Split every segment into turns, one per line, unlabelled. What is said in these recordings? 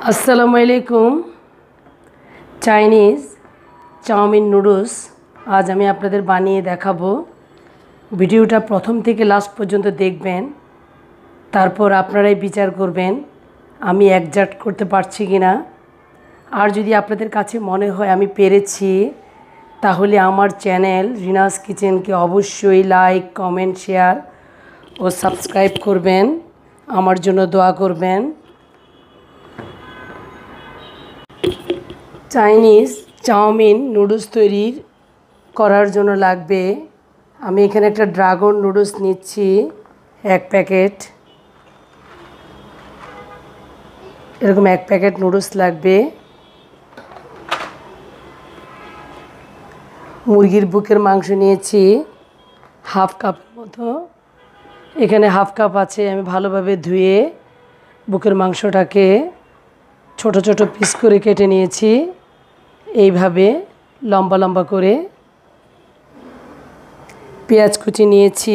আসসালামু আলাইকুম। Chinese chowmein noodles আজ আমি আপনাদের বানিয়ে দেখাবো। ভিডিওটা প্রথম থেকে লাস্ট পর্যন্ত দেখবেন, তারপর আপনারাই বিচার করবেন আমি অ্যাডজাস্ট করতে পারছি কি না। আর যদি আপনাদের কাছে মনে হয় আমি পেরেছি, তাহলে আমার চ্যানেল রিনাস কিচেনকে অবশ্যই লাইক, কমেন্ট, শেয়ার ও সাবস্ক্রাইব করবেন। আমার জন্য দোয়া করবেন। চাইনিজ চাউমিন নুডলস করার জন্য লাগবে, আমি এখানে একটা ড্রাগন নুডলস নিচ্ছি 1 প্যাকেট। এরকম 1 প্যাকেট নুডলস লাগবে। মুরগির বুকের মাংস নিয়েছি হাফ কাপ মতো, এখানে হাফ কাপ আছে। আমি ভালোভাবে ধুয়ে বুকের মাংসটাকে ছোট ছোট পিস করে কেটে নিয়েছি, এইভাবে লম্বা লম্বা করে। পেঁয়াজ কুচি নিয়েছি,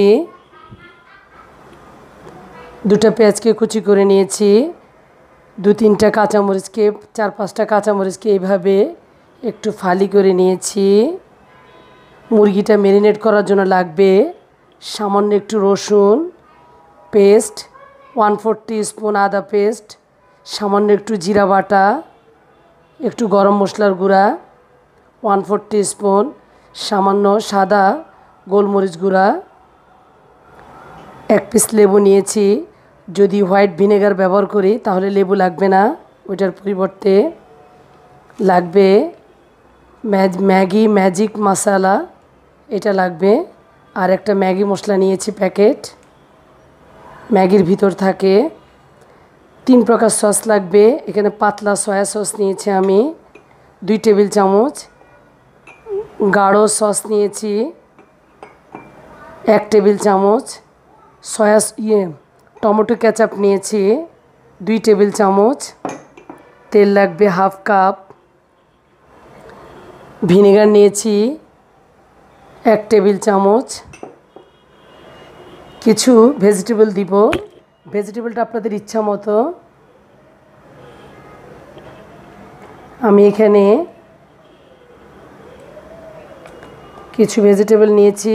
2টা পেঁয়াজকে কুচি করে নিয়েছি। 2-3টা কাঁচামরিচকে, 4-5টা কাঁচামরিচকে এইভাবে একটু ফালি করে নিয়েছি। মুরগিটা ম্যারিনেট করার জন্য লাগবে সামান্য একটু রসুন পেস্ট, 1/4 টিস্পুন আদা পেস্ট, সামান্য একটু জিরা বাটা, একটু গরম মশলার গুঁড়া 1/4 টিস্পুন, সামান্য সাদা গোলমরিচ গুঁড়া, 1 পিস লেবু নিয়েছি। যদি হোয়াইট ভিনেগার ব্যবহার করি তাহলে লেবু লাগবে না, ওইটার পরিবর্তে লাগবে ম্যাগি ম্যাজিক মশলা, এটা লাগবে। আর একটা ম্যাগি মশলা নিয়েছি প্যাকেট, ম্যাগির ভিতর থাকে। 3 প্রকার সস লাগবে। এখানে পাতলা সয়া সস নিয়েছি আমি 2 টেবিল চামচ, গাঢ় সস নিয়েছি 1 টেবিল চামচ, টমেটো কেচাপ নিয়েছি 2 টেবিল চামচ, তেল লাগবে হাফ কাপ, ভিনেগার নিয়েছি 1 টেবিল চামচ। কিছু ভেজিটেবল দিব, ভেজিটেবলটা আপনাদের ইচ্ছা মতো। আমি এখানে কিছু ভেজিটেবল নিয়েছি।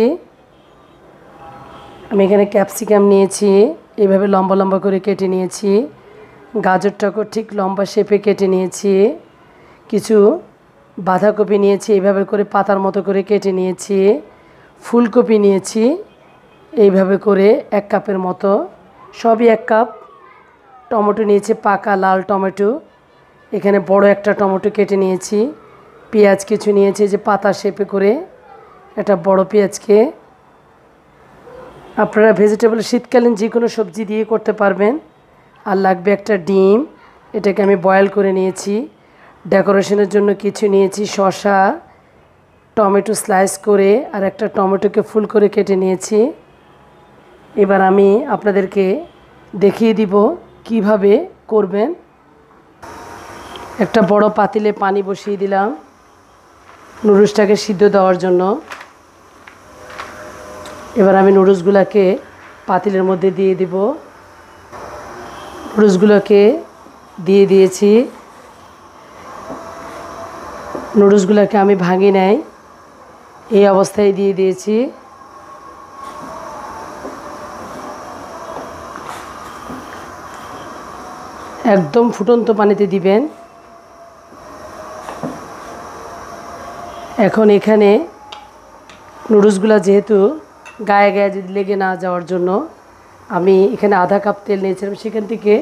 আমি এখানে ক্যাপসিকাম নিয়েছি, এইভাবে লম্বা লম্বা করে কেটে নিয়েছি। গাজরটাকেও ঠিক লম্বা শেপে কেটে নিয়েছি। কিছু বাঁধাকপি নিয়েছি, এইভাবে করে পাতার মতো করে কেটে নিয়েছি। ফুলকপি নিয়েছি এইভাবে করে 1 কাপের মতো, সবই 1 কাপ। টমেটো নিয়েছি পাকা লাল টমেটো, এখানে বড় একটা টমেটো কেটে নিয়েছি। পেঁয়াজ কিছু নিয়েছি যে পাতা শেপে করে, একটা বড় পেঁয়াজকে। আপনারা ভেজিটেবল শীতকালীন যে কোনো সবজি দিয়ে করতে পারবেন। আর লাগবে একটা ডিম, এটাকে আমি বয়েল করে নিয়েছি। ডেকোরেশনের জন্য কিছু নিয়েছি শসা, টমেটো স্লাইস করে, আর একটা টমেটোকে ফুল করে কেটে নিয়েছি। এবার আমি আপনাদেরকে দেখিয়ে দিব কিভাবে করবেন। একটা বড় পাতিলে পানি বসিয়ে দিলাম নুডলসটাকে সিদ্ধ দেওয়ার জন্য। এবার আমি নুডলসগুলোকে পাতিলের মধ্যে দিয়ে দিব। নুডলসগুলোকে দিয়ে দিয়েছি। নুডলসগুলোকে আমি ভাঙি নাই, এই অবস্থায় দিয়ে দিয়েছি। একদম ফুটন্ত পানিতে দিবেন। এখন এখানে নুডলসগুলো যেহেতু গায়ে গায়ে যদি লেগে না যাওয়ার জন্য আমি এখানে আধা কাপ তেল নিয়েছিলাম, সেখান থেকে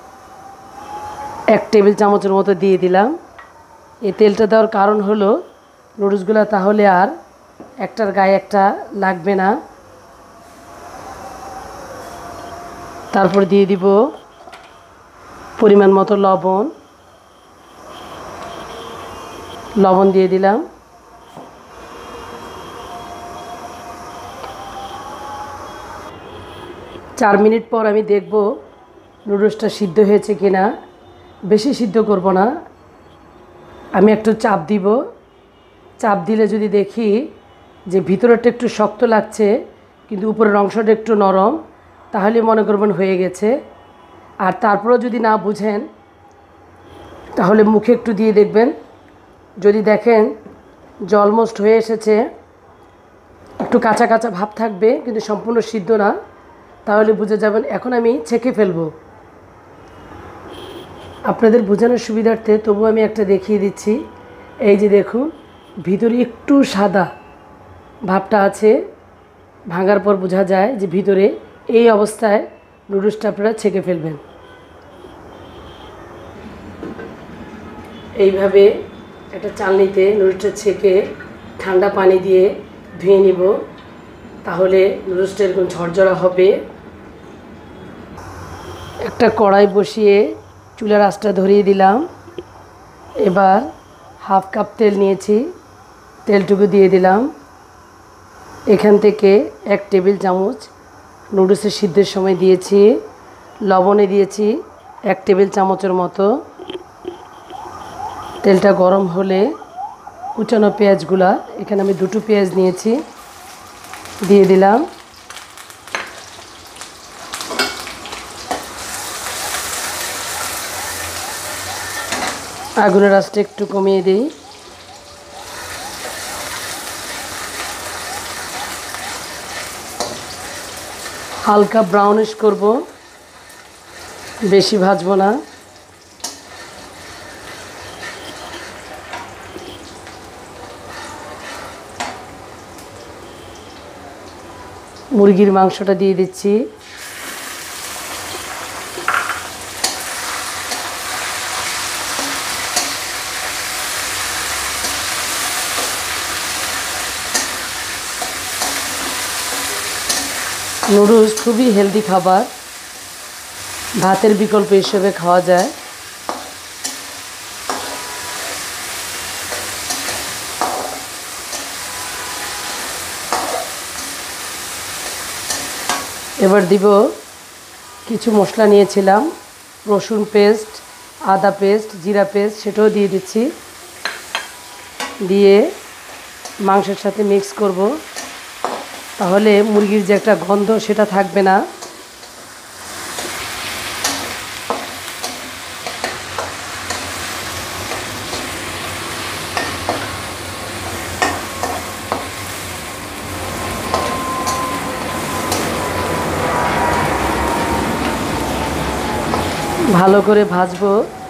1 টেবিল চামচের মতো দিয়ে দিলাম। এই তেলটা দেওয়ার কারণ হলো নুডলসগুলো তাহলে আর একটার গায়ে একটা লাগবে না। তারপর দিয়ে দিব পরিমাণ মতো লবণ দিয়ে দিলাম। চার মিনিট পর আমি দেখব নুডলসটা সিদ্ধ হয়েছে কিনা। বেশি সিদ্ধ করব না, আমি একটু চাপ দিব। চাপ দিলে যদি দেখি যে ভিতরেরটা একটু শক্ত লাগছে কিন্তু উপরের অংশটা একটু নরম, তাহলে মনে করবেন হয়ে গেছে। আর তারপরেও যদি না বুঝেন তাহলে মুখে একটু দিয়ে দেখবেন, যদি দেখেন যে অলমোস্ট হয়ে এসেছে, একটু কাঁচা কাঁচা ভাব থাকবে কিন্তু সম্পূর্ণ সিদ্ধ না, তাহলে বুঝে যাবেন এখন আমি ছেঁকে ফেলবো। আপনাদের বোঝানোর সুবিধার্থে তবু আমি একটা দেখিয়ে দিচ্ছি। এই যে দেখুন, ভিতরে একটু সাদা ভাবটা আছে, ভাঙার পর বোঝা যায় যে ভিতরে। এই অবস্থায় নুডলসটা আপনারা ছেঁকে ফেলবেন। এইভাবে একটা চালনিতে নুডলসটা ছেঁকে ঠান্ডা পানি দিয়ে ধুয়ে নিব, তাহলে নুডলসটা এরকম ঝরঝরা হবে। একটা কড়াই বসিয়ে চুলার আঁচটা ধরিয়ে দিলাম। এবার হাফ কাপ তেল নিয়েছি, তেলটুকু দিয়ে দিলাম। এখান থেকে 1 টেবিল চামচ নুডলসের সিদ্ধের সময় দিয়েছি, লবণে দিয়েছি 1 টেবিল চামচের মতো। তেলটা গরম হলে কুচানো পেঁয়াজগুলা, এখানে আমি 2টো পেঁয়াজ নিয়েছি, দিয়ে দিলাম। আগুনের আঁচটা একটু কমিয়ে দিই। হালকা ব্রাউনিশ করব, বেশি ভাজবো না। মুরগির মাংসটা দিয়ে দিচ্ছি। নুডলস খুবই হেলদি খাবার, ভাতের বিকল্প হিসেবে খাওয়া যায়। এবার দিব কিছু মশলা নিয়েছিলাম, রসুন পেস্ট, আদা পেস্ট, জিরা পেস্ট, সেটাও দিয়ে দিচ্ছি। দিয়ে মাংসের সাথে মিক্স করব, তাহলে মুরগির যে একটা গন্ধ সেটা থাকবে না। ভালো করে ভাজবো।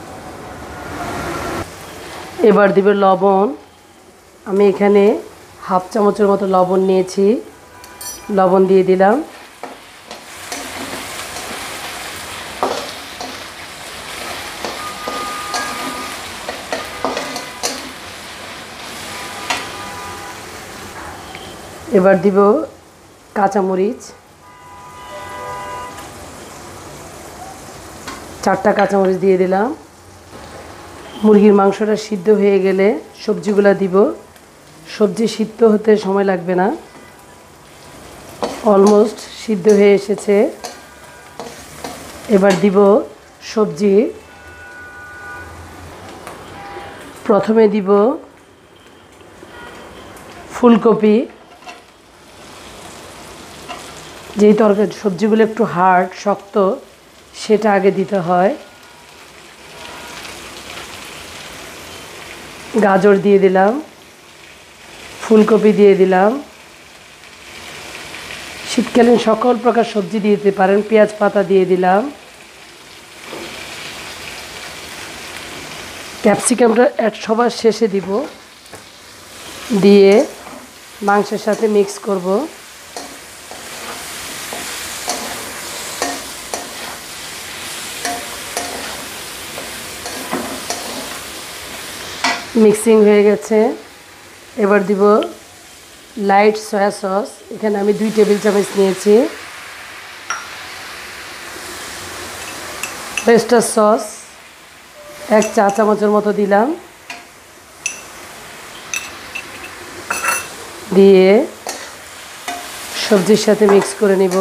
এবার দিব লবণ। আমি এখানে হাফ চামচের মতো লবণ নিয়েছি, লবণ দিয়ে দিলাম। এবার দিব কাঁচামরিচ, 4টা কাঁচামরিচ দিয়ে দিলাম। মুরগির মাংসটা সিদ্ধ হয়ে গেলে সবজিগুলো দিব। সবজি সিদ্ধ হতে সময় লাগবে না, অলমোস্ট সিদ্ধ হয়ে এসেছে। এবার দিব সবজি। প্রথমে দিব ফুলকপি। যেই তরকারি সবজিগুলো একটু হার্ড, শক্ত, সেটা আগে দিতে হয়। গাজর দিয়ে দিলাম, ফুলকপি দিয়ে দিলাম। শীতকালীন সকল প্রকার সবজি দিয়ে দিতে পারেন। পেঁয়াজ পাতা দিয়ে দিলাম। ক্যাপসিকামটা সবার শেষে দিব, দিয়ে মাংসের সাথে মিক্স করব। মিক্সিং হয়ে গেছে। এবার দিব লাইট সয়া সস। এখানে আমি 2 টেবিল চামচ নিয়েছি। ওয়েস্টার সস 1 চা চামচের মতো দিলাম। দিয়ে সবজির সাথে মিক্স করে নিব।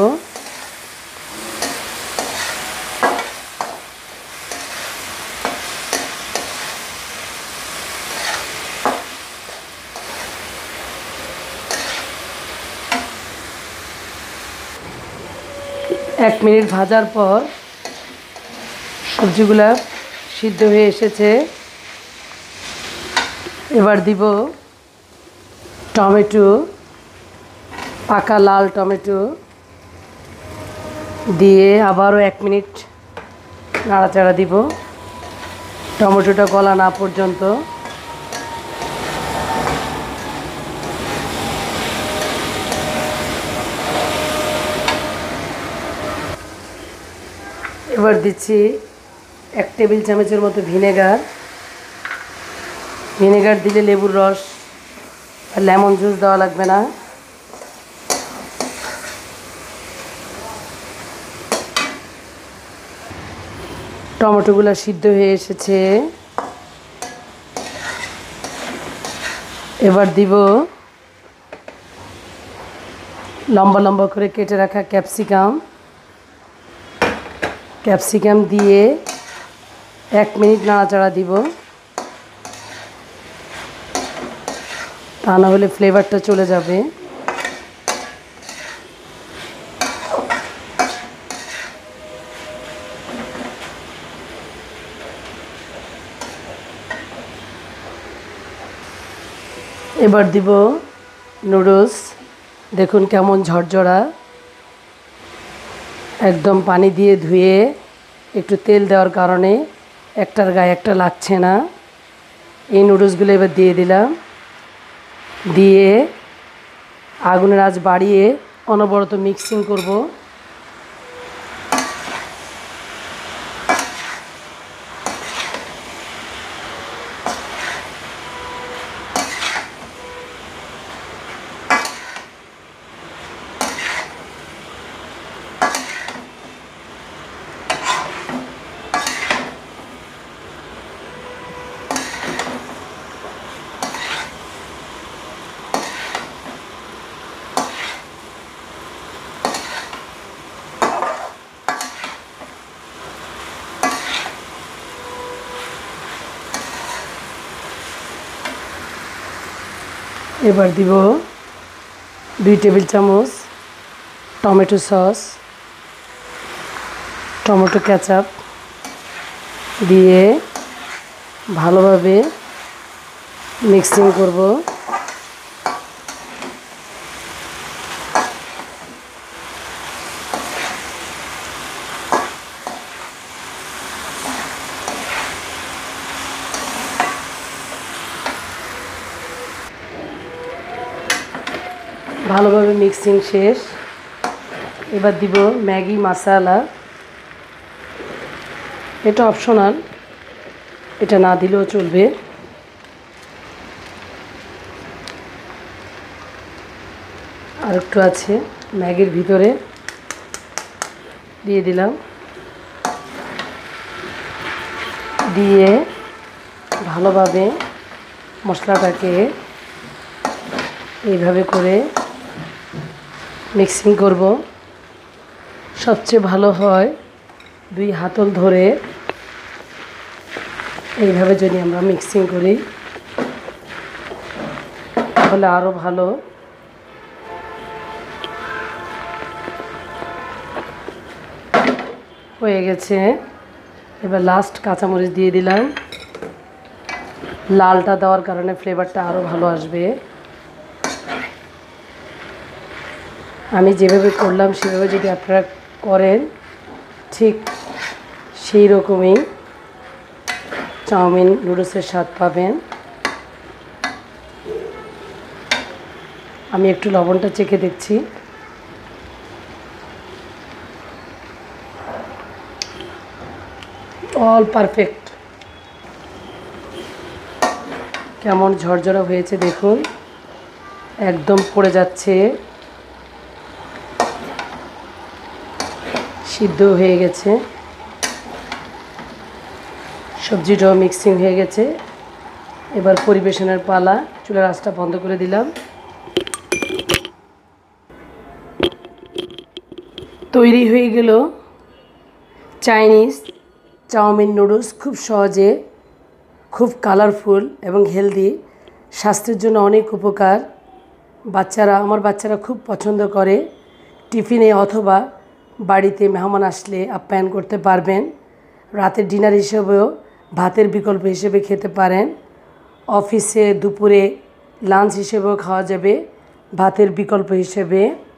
এক মিনিট ভাজার পর সবজিগুলা সিদ্ধ হয়ে এসেছে। এবার দিব টমেটো, পাকা লাল টমেটো দিয়ে আবারও 1 মিনিট নাড়াচাড়া দিব টমেটোটা গলা না পর্যন্ত। এবার দিচ্ছি 1 টেবিল চামচের মতো ভিনেগার। ভিনেগার দিলে লেবুর রস আর লেমন জুস দেওয়া লাগবে না। টমেটোগুলো সিদ্ধ হয়ে এসেছে। এবার দিব লম্বা লম্বা করে কেটে রাখা ক্যাপসিকাম দিয়ে 1 মিনিট নাড়াচাড়া দিব, তা না হলে ফ্লেভারটা চলে যাবে। এবার দিব নুডলস। দেখুন কেমন ঝরঝরা, একদম পানি দিয়ে ধুয়ে একটু তেল দেওয়ার কারণে একটার গায়ে একটা লাগছে না। এই নুডলসগুলো এবার দিয়ে দিলাম, দিয়ে আগুনের আঁচ বাড়িয়ে অনবরত মিক্সিং করব। এবার দিব 2 টেবিল চামচ টমেটো সস, টমেটো কেচাপ দিয়ে ভালোভাবে মিক্সিং করব। ভালোভাবে মিক্সিং শেষ। এবার দিব ম্যাগি মশলা। এটা অপশনাল, এটা না দিলেও চলবে। আর একটু আছে ম্যাগির ভিতরে, দিয়ে দিলাম। দিয়ে ভালোভাবে মশলাটাকে এইভাবে করে মিক্সিং করব। সবচেয়ে ভালো হয় 2 হাতল ধরে এইভাবে যদি আমরা মিক্সিং করি তাহলে আরও ভালো। হয়ে গেছে। এবার লাস্ট কাঁচামরিচ দিয়ে দিলাম। লালটা দেওয়ার কারণে ফ্লেভারটা আরও ভালো আসবে। আমি যেভাবে করলাম সেভাবে যদি আপনারা করেন ঠিক সেই রকমই চাউমিন নুডলসের স্বাদ পাবেন। আমি একটু লবণটা চেখে দেখছি। All perfect. কেমন ঝরঝরা হয়েছে দেখুন, একদম পড়ে যাচ্ছে, সিদ্ধ হয়ে গেছে, সবজিটাও মিক্সিং হয়ে গেছে। এবার পরিবেশনের পালা। চুলার আঁচটা বন্ধ করে দিলাম। তৈরি হয়ে গেল চাইনিজ চাউমিন নুডলস। খুব সহজে, খুব কালারফুল এবং হেলদি, স্বাস্থ্যের জন্য অনেক উপকার। আমার বাচ্চারা খুব পছন্দ করে। টিফিনে অথবা বাড়িতে মেহমান আসলে আপ্যায়ন করতে পারবেন। রাতের ডিনার হিসেবেও ভাতের বিকল্প হিসেবে খেতে পারেন। অফিসে দুপুরে লাঞ্চ হিসেবেও খাওয়া যাবে ভাতের বিকল্প হিসেবে।